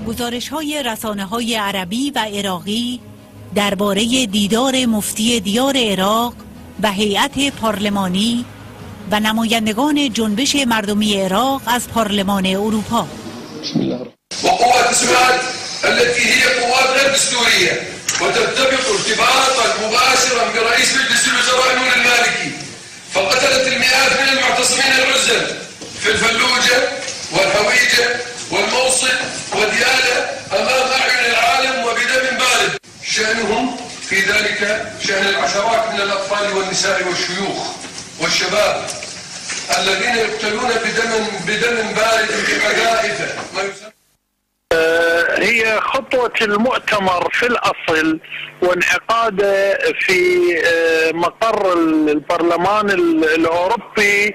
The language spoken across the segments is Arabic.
گزارش‌های رسانه‌های عربی و عراقی درباره دیدار مفتی دیار عراق و هیئت پارلمانی و نمایندگان جنبش مردمی عراق از پارلمان اروپا. بسم الله وقوات سمات التي هي قوات غير دستورية وترتبط ارتباطا مباشرا برئيس مجلس الوزراء نور المالكي فقتلت المئات من المعتصمين العزل في الفلوجة والهويجة والموصل وديالى أمام أعين العالم وبدم بارد. شأنهم في ذلك شأن العشرات من الأطفال والنساء والشيوخ والشباب الذين يقتلون بدم بارد بقذائف. هي خطوة المؤتمر في الأصل وانعقاده في مقر البرلمان الأوروبي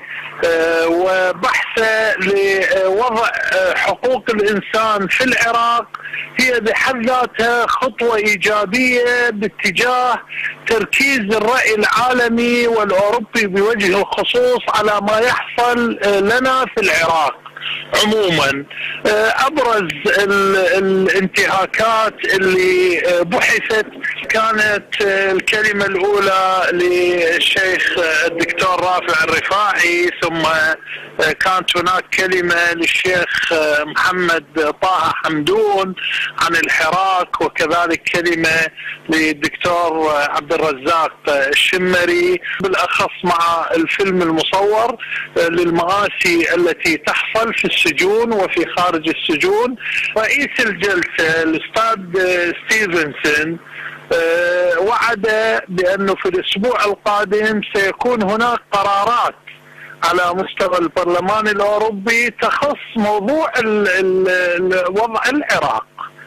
وبحثه لوضع حقوق الإنسان في العراق هي بحد ذاتها خطوة إيجابية باتجاه تركيز الرأي العالمي والأوروبي بوجه الخصوص على ما يحصل لنا في العراق عموما. ابرز الانتهاكات اللي بحثت كانت الكلمة الاولى للشيخ الدكتور رافع الرفاعي، ثم كانت هناك كلمة للشيخ محمد طه حمدون عن الحراك، وكذلك كلمة للدكتور عبد الرزاق الشمري بالاخص مع الفيلم المصور للمآسي التي تحصل في السجون وفي خارج السجون. رئيس الجلسة الأستاذ ستيفنسون وعد بأنه في الأسبوع القادم سيكون هناك قرارات على مستوى البرلمان الأوروبي تخص موضوع وضع العراق.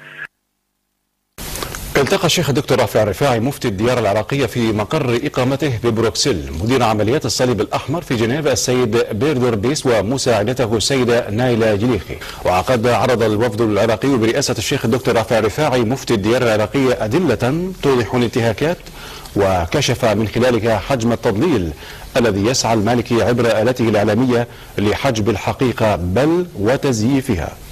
التقى الشيخ الدكتور رافع الرفاعي مفتي الديار العراقية في مقر إقامته ببروكسل مدير عمليات الصليب الأحمر في جنيف السيد بيردر بيس ومساعدته السيدة نايلة جليخي. وقد عرض الوفد العراقي برئاسة الشيخ الدكتور رافع الرفاعي مفتي الديار العراقية أدلة توضح الانتهاكات وكشف من خلالها حجم التضليل الذي يسعى المالكي عبر آلته الإعلامية لحجب الحقيقة بل وتزييفها.